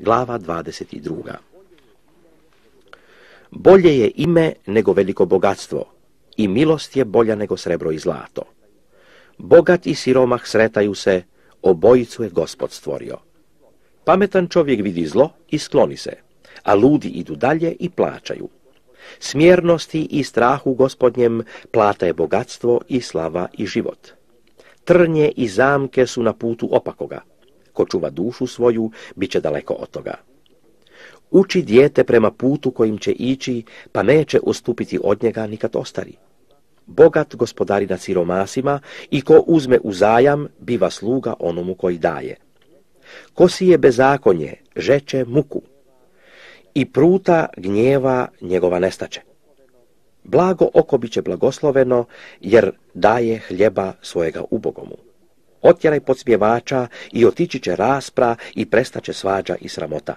glava 22. Bolje je ime nego veliko bogatstvo, i milost je bolja nego srebro i zlato. Bogat i siromah sretaju se, obojicu je Gospod stvorio. Pametan čovjek vidi zlo i skloni se, a ludi idu dalje i plaćaju. Smjernosti i strahu Gospodnjem plata je bogatstvo i slava i život. Trnje i zamke su na putu opakoga. Ko čuva dušu svoju, bit će daleko od toga. Uči dijete prema putu kojim će ići, pa neće ustupiti od njega nikad ostari. Bogat gospodari nad siromasima i ko uzme u zajam, biva sluga onomu koji daje. Ko sije bezakonje, žeće muku, i pruta gnjeva njegova nestače. Blago oko biće blagosloveno, jer daje hljeba svojega ubogomu. Otjeraj podsmjevača i otići će raspra i prestaće svađa i sramota.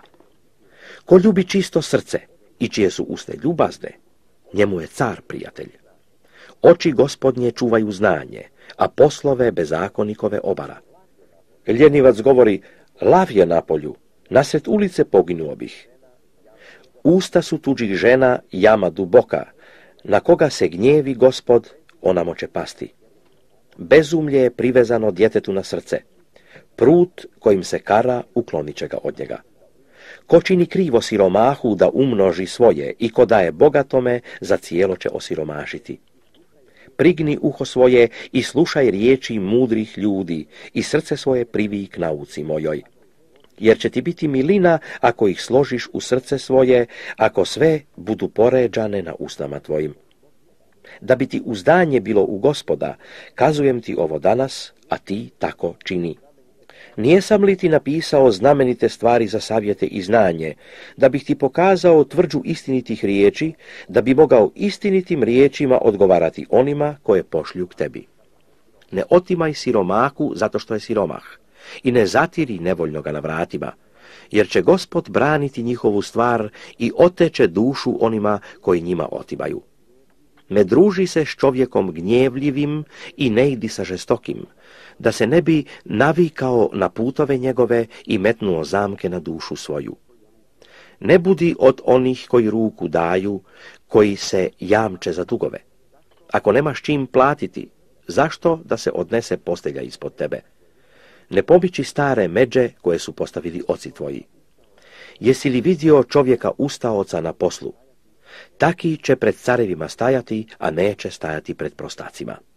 Ko ljubi čisto srce i čije su uste ljubazne, njemu je car prijatelj. Oči Gospodnje čuvaju znanje, a poslove bezakonikove obara. Ljenivac govori, lav je na polju, nasred ulice poginuo bih. Usta su tuđih žena, jama duboka, na koga se gnjevi Gospod, onamo će pasti. Bezumlje je privezano djetetu na srce. Prut kojim se kara, uklonit će ga od njega. Ko čini krivo siromahu da umnoži svoje i ko daje bogatome, za cijelo će osiromašiti. Prigni uho svoje i slušaj riječi mudrih ljudi i srce svoje privij k nauci mojoj. Jer će ti biti milina ako ih složiš u srce svoje, ako sve budu poređane na usnama tvojim. Da bi ti uzdanje bilo u Gospoda, kazujem ti ovo danas, a ti tako čini. Nijesam li ti napisao znamenite stvari za savjete i znanje, da bih ti pokazao tvrđu istinitih riječi, da bi mogao istinitim riječima odgovarati onima koje pošlju k tebi. Ne otimaj siromahu zato što je siromah, i ne zatiri nevoljnoga na vratima, jer će Gospod braniti njihovu stvar i oteće dušu onima koji njima otimaju. Ne druži se s čovjekom gnjevljivim i ne idi sa žestokim, da se ne bi navikao na putove njegove i metnuo zamke na dušu svoju. Ne budi od onih koji ruku daju, koji se jamče za dugove. Ako nemaš čim platiti, zašto da se odnese postelja ispod tebe? Ne pomiči stare međe koje su postavili oci tvoji. Jesi li vidio čovjeka ustaoca na poslu? Taki će pred carevima stajati, a neće stajati pred prostacima.